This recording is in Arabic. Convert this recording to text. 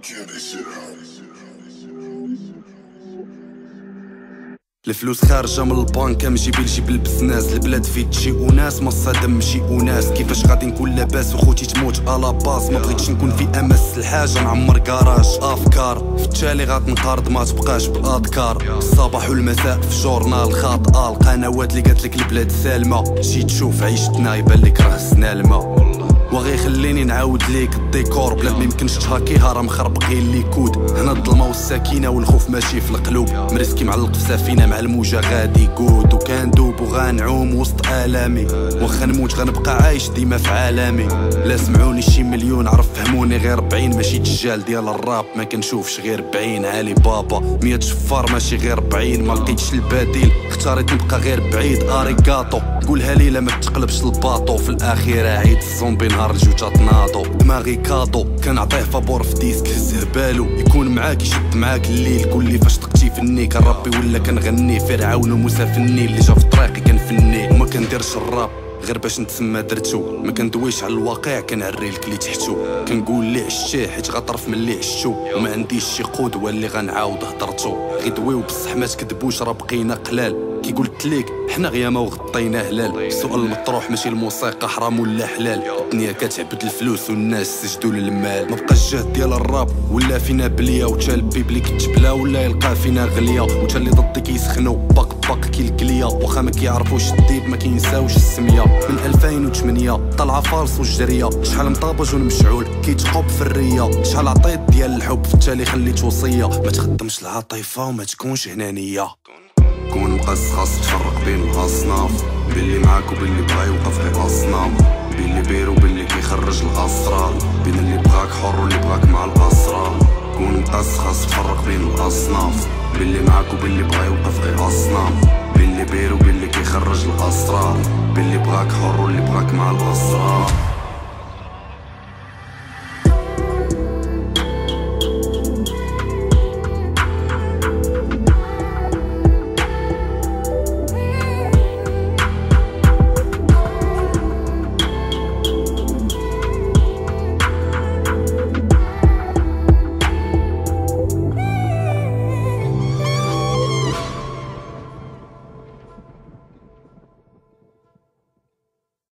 الفلوس خارجه من البنك مجيبي لجيب البزناس. البلاد فيه تجي وناس ما صادم مشي وناس. كيفاش غادي نكون لاباس وخوتي تموت الا باس؟ ما بغيتش نكون في امس الحاجه نعمر كراج افكار. في التالي غتنقرض ما تبقاش باذكار. الصباح والمساء في جورنال خاطئه. القنوات اللي قالت لك البلاد سالمه جي تشوف عيشتنا يبان لك راه سنا الماء. وغي خليني نعاود ليك الديكور. بلاد ميمكنش تهاكيها راه مخرب غير الليكود. هنا الظلمه والسكينه والخوف ماشي في القلوب. مريسكي معلق في سفينه مع الموجه غادي قود. وكندوب وغنعوم وسط الامي. واخا نموت غنبقى عايش ديما في عالمي. لا سمعوني شي مليون عرف فهموني غير 40. ماشي دجال ديال الراب ما كنشوفش غير بعين. علي بابا 100 شفار ماشي غير 40. ما لقيتش البديل اختاريت نبقى غير بعيد. اريكاتو قولها ليلا ما تقلبش الباطو. في الاخير عيد الزومبي نهار الجوجه تناضو. دماغي كادو كنعطيه فابور في ديسك هزه بالو. يكون معاك يشد معاك الليل. قولي فاش طقتي في الني كنربي ولا كنغني. فرعون وموسى في النيل اللي جا في طريقي كنفني. وما كنديرش الراب غير باش نتسمى درتو. ما كندويش على الواقع كنعري لك اللي تحتو. كنقول لي عشتيه حيت غطرف من اللي عشتو. وما عنديش شي قدوه اللي غنعاود هضرتو. غير دويو بصح ما تكذبوش راه بقينا قلال. كي قلت ليك حنا غياما وغطينا هلال. السؤال المطروح ماشي الموسيقى حرام ولا حلال. الدنيا كتعبد الفلوس والناس سجدوا للمال. ما بقاش الجهد ديال الراب ولا فينا بليه. وتا البيب اللي كتبلا ولا يلقى فينا غليه. وتا اللي ضدي كيسخنوا باق كيلكليه. واخا ما كيعرفوش الديب ما كينساوش السميه. من 2008 طالعه فالص وجريه. شحال مطابج ونمشعول كيتقوب في الريه. شحال عطيت ديال الحب في التالي خليت وصيه. ما تخدمش العاطفه وما تكونش هنانيه. كون مقص خاص تفرق بين الاصناف. باللي معاك وباللي بغا يوقف غير اصنام. باللي بير وباللي كيخرج الاسرار. بين اللي بغاك حر واللي بغاك مع الاسرار. كون مقص خاص تفرق بين الاصناف. باللي معاك وباللي بغا يوقف غير اصنام. باللي بير وباللي كيخرج الاسرار. باللي بغاك حر واللي بغاك مع الاسرار.